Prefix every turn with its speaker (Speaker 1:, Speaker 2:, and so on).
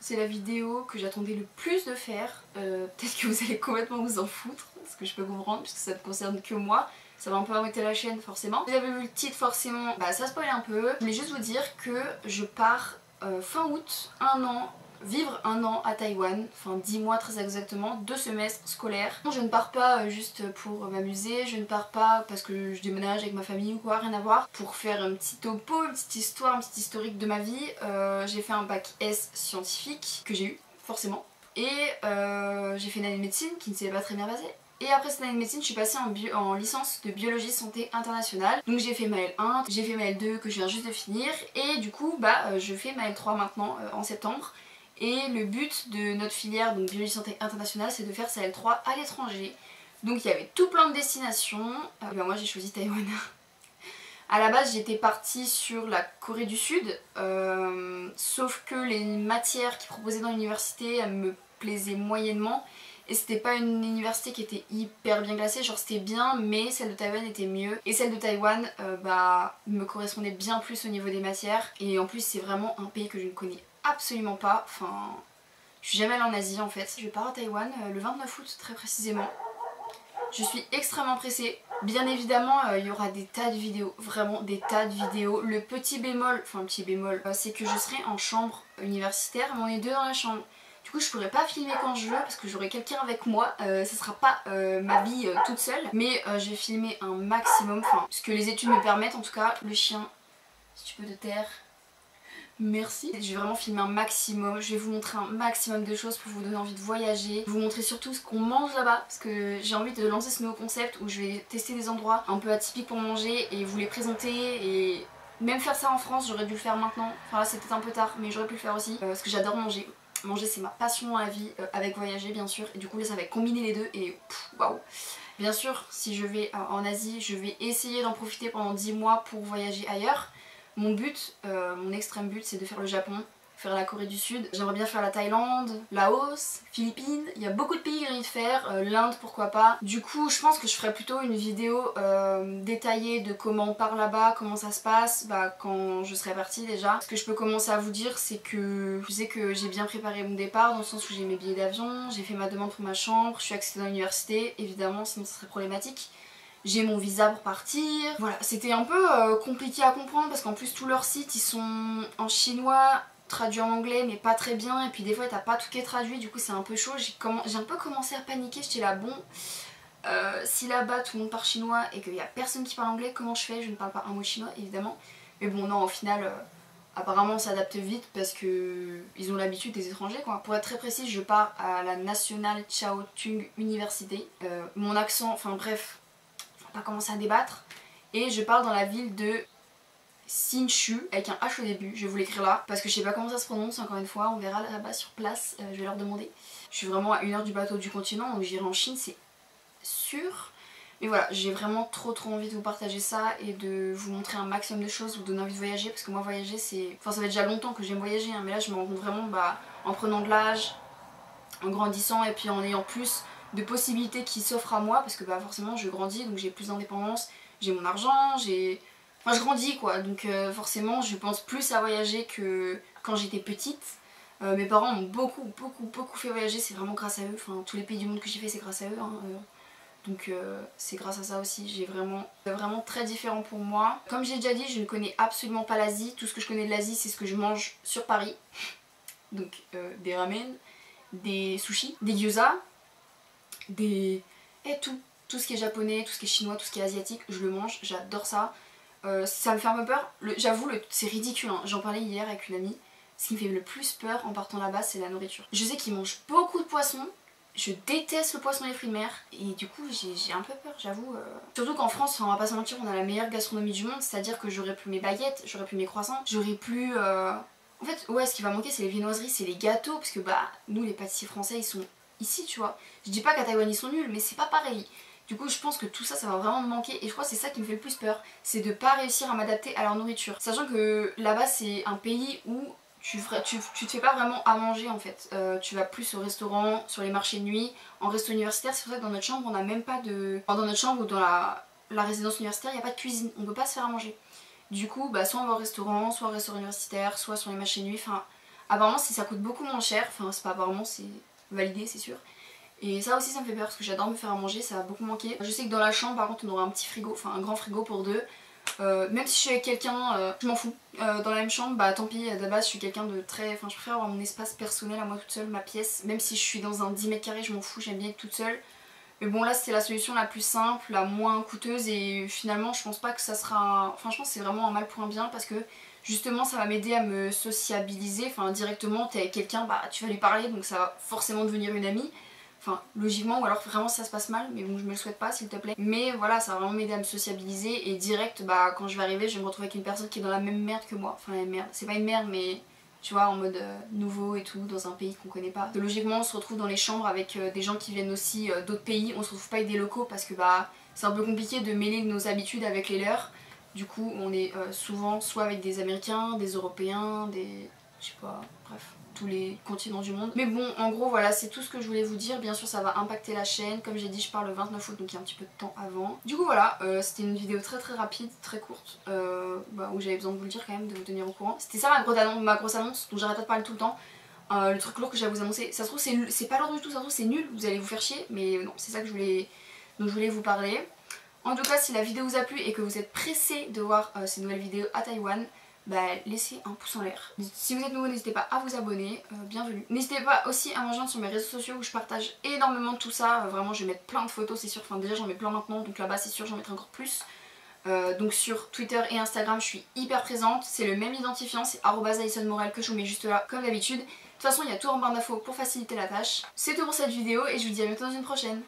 Speaker 1: C'est la vidéo que j'attendais le plus de faire. Peut-être que vous allez complètement vous en foutre, ce que je peux comprendre, puisque ça ne concerne que moi. Ça va un peu arrêter la chaîne forcément. Vous avez vu le titre forcément, bah ça spoil un peu. Je voulais juste vous dire que je pars fin août, vivre un an à Taïwan, enfin 10 mois très exactement, 2 semestres scolaires. Je ne pars pas juste pour m'amuser, je ne pars pas parce que je déménage avec ma famille ou quoi, rien à voir. Pour faire un petit topo, une petite histoire, un petit historique de ma vie, j'ai fait un bac S scientifique, que j'ai eu, forcément. Et j'ai fait une année de médecine qui ne s'est pas très bien passée. Et après cette année de médecine, je suis passée en licence de biologie santé internationale. Donc j'ai fait ma L1, j'ai fait ma L2 que je viens juste de finir. Et du coup, je fais ma L3 maintenant en septembre. Et le but de notre filière, donc biologie santé internationale, c'est de faire sa L3 à l'étranger. Donc il y avait tout plein de destinations. Moi j'ai choisi Taïwan. À la base j'étais partie sur la Corée du Sud, sauf que les matières qu'ils proposaient dans l'université, elles me plaisaient moyennement. Et c'était pas une université qui était hyper bien classée, genre c'était bien, mais celle de Taïwan était mieux. Et celle de Taïwan me correspondait bien plus au niveau des matières. Et en plus c'est vraiment un pays que je ne connais absolument pas, enfin je suis jamais allée en Asie en fait. Je pars à Taïwan le 29 août très précisément. Je suis extrêmement pressée. Bien évidemment il y aura des tas de vidéos, vraiment des tas de vidéos. Le petit bémol, c'est que je serai en chambre universitaire, mais on est deux dans la chambre. Du coup je pourrais pas filmer quand je veux parce que j'aurai quelqu'un avec moi, ce sera pas ma vie toute seule. Mais je vais filmer un maximum, ce que les études me permettent en tout cas. Le chien, si tu peux te taire. Merci. Je vais vraiment filmer un maximum, je vais vous montrer un maximum de choses pour vous donner envie de voyager. Vous montrer surtout ce qu'on mange là-bas parce que j'ai envie de lancer ce nouveau concept où je vais tester des endroits un peu atypiques pour manger et vous les présenter. Et même faire ça en France, j'aurais dû le faire maintenant. Enfin là c'est peut-être un peu tard mais j'aurais pu le faire aussi parce que j'adore manger. Manger c'est ma passion à la vie, avec voyager bien sûr. Et du coup là ça va combiner les deux et waouh. Bien sûr si je vais en Asie, je vais essayer d'en profiter pendant 10 mois pour voyager ailleurs. Mon but, mon extrême but, c'est de faire le Japon, faire la Corée du Sud. J'aimerais bien faire la Thaïlande, Laos, Philippines. Il y a beaucoup de pays que j'ai envie de faire, l'Inde pourquoi pas. Du coup, je pense que je ferai plutôt une vidéo détaillée de comment on part là-bas, comment ça se passe, quand je serai partie déjà. Ce que je peux commencer à vous dire, c'est que je sais que j'ai bien préparé mon départ, dans le sens où j'ai mes billets d'avion, j'ai fait ma demande pour ma chambre, je suis acceptée dans l'université, évidemment, sinon ça serait problématique. J'ai mon visa pour partir. Voilà, c'était un peu compliqué à comprendre parce qu'en plus tous leurs sites ils sont en chinois, traduits en anglais mais pas très bien. Et puis des fois t'as pas tout qui est traduit, du coup c'est un peu chaud. J'ai un peu commencé à paniquer, j'étais là bon, si là-bas tout le monde parle chinois et qu'il y a personne qui parle anglais, comment je fais? Je ne parle pas un mot chinois évidemment. Mais bon non, au final apparemment on s'adapte vite parce que ils ont l'habitude des étrangers quoi. Pour être très précise, je pars à la National Chao Tung University. Mon accent, enfin bref, pas commencer à débattre. Et je parle dans la ville de Hsinchu avec un H au début, je vais vous l'écrire là parce que je sais pas comment ça se prononce, encore une fois on verra là-bas sur place, je vais leur demander. Je suis vraiment à 1 heure du bateau du continent donc j'irai en Chine c'est sûr. Mais voilà, j'ai vraiment trop envie de vous partager ça et de vous montrer un maximum de choses, vous donner envie de voyager parce que moi voyager c'est... Enfin ça fait déjà longtemps que j'aime voyager mais là je me rends compte vraiment en prenant de l'âge, en grandissant et puis en ayant plus de possibilités qui s'offrent à moi parce que forcément je grandis donc j'ai plus d'indépendance, j'ai mon argent, je grandis quoi donc forcément je pense plus à voyager que quand j'étais petite. Mes parents m'ont beaucoup fait voyager, c'est vraiment grâce à eux, enfin tous les pays du monde que j'ai fait c'est grâce à eux donc c'est grâce à ça aussi. J'ai vraiment très différent pour moi. Comme j'ai déjà dit, je ne connais absolument pas l'Asie, tout ce que je connais de l'Asie c'est ce que je mange sur Paris, donc des ramen, des sushis, des gyoza, tout ce qui est japonais, tout ce qui est chinois, tout ce qui est asiatique, je le mange, j'adore ça. Ça me fait un peu peur, j'avoue c'est ridicule, hein. J'en parlais hier avec une amie, ce qui me fait le plus peur en partant là-bas c'est la nourriture. Je sais qu'ils mangent beaucoup de poissons, je déteste le poisson et les fruits de mer et du coup j'ai un peu peur j'avoue. Surtout qu'en France, on va pas se mentir, on a la meilleure gastronomie du monde, c'est-à-dire que j'aurais plus mes baguettes, j'aurais plus mes croissants, j'aurais plus... En fait ouais, ce qui va manquer c'est les viennoiseries, c'est les gâteaux parce que nous les pâtissiers français ils sont ici tu vois. Je dis pas qu'à Taïwan ils sont nuls mais c'est pas pareil. Du coup je pense que tout ça va vraiment me manquer et je crois que c'est ça qui me fait le plus peur, c'est de pas réussir à m'adapter à leur nourriture. Sachant que là-bas c'est un pays où tu te fais pas vraiment à manger en fait. Tu vas plus au restaurant, sur les marchés de nuit, en resto universitaire. C'est pour ça que dans notre chambre on n'a même pas de... Enfin, dans notre chambre ou dans la résidence universitaire il n'y a pas de cuisine, on peut pas se faire à manger. Du coup soit on va au restaurant, soit au restaurant universitaire, soit sur les marchés de nuit, enfin... Apparemment ça coûte beaucoup moins cher, enfin c'est pas apparemment, c'est validé c'est sûr. Et ça aussi ça me fait peur parce que j'adore me faire à manger, ça va beaucoup manquer. Je sais que dans la chambre par contre on aura un petit frigo, enfin un grand frigo pour deux. Même si je suis avec quelqu'un, je m'en fous. Dans la même chambre, bah tant pis, de base je suis quelqu'un de très... Enfin je préfère avoir mon espace personnel à moi toute seule, ma pièce. Même si je suis dans un 10 mètres carrés, je m'en fous, j'aime bien être toute seule. Mais bon là c'était la solution la plus simple, la moins coûteuse et finalement je pense pas que ça sera... Enfin je pense que c'est vraiment un mal pour un bien parce que justement ça va m'aider à me sociabiliser. Enfin directement t'es avec quelqu'un, bah tu vas lui parler donc ça va forcément devenir une amie. Enfin logiquement ou alors vraiment ça se passe mal mais bon je me le souhaite pas s'il te plaît. Mais voilà ça va vraiment m'aider à me sociabiliser et direct bah quand je vais arriver je vais me retrouver avec une personne qui est dans la même merde que moi. Enfin la même merde, c'est pas une merde mais tu vois en mode nouveau et tout dans un pays qu'on connaît pas. Logiquement on se retrouve dans les chambres avec des gens qui viennent aussi d'autres pays, on se retrouve pas avec des locaux parce que bah c'est un peu compliqué de mêler nos habitudes avec les leurs. Du coup on est souvent soit avec des Américains, des Européens, des... je sais pas, bref tous les continents du monde. Mais bon en gros voilà c'est tout ce que je voulais vous dire. Bien sûr ça va impacter la chaîne, comme j'ai dit je pars le 29 août donc il y a un petit peu de temps avant. Du coup voilà c'était une vidéo très rapide, très courte où j'avais besoin de vous le dire quand même, de vous tenir au courant. C'était ça ma grosse annonce dont j'arrête pas de parler tout le temps. Le truc lourd que j'ai à vous annoncer, ça se trouve c'est pas lourd du tout, ça se trouve c'est nul, vous allez vous faire chier mais non c'est ça que je voulais, dont je voulais vous parler. En tout cas si la vidéo vous a plu et que vous êtes pressé de voir ces nouvelles vidéos à Taïwan, bah laissez un pouce en l'air. Si vous êtes nouveau n'hésitez pas à vous abonner, bienvenue. N'hésitez pas aussi à me rejoindre sur mes réseaux sociaux où je partage énormément de tout ça, vraiment je vais mettre plein de photos c'est sûr, enfin déjà j'en mets plein maintenant donc là-bas c'est sûr j'en mettrai encore plus. Donc sur Twitter et Instagram je suis hyper présente, c'est le même identifiant, c'est @AlisonMorel que je vous mets juste là comme d'habitude. De toute façon il y a tout en barre d'infos pour faciliter la tâche. C'est tout pour cette vidéo et je vous dis à bientôt dans une prochaine.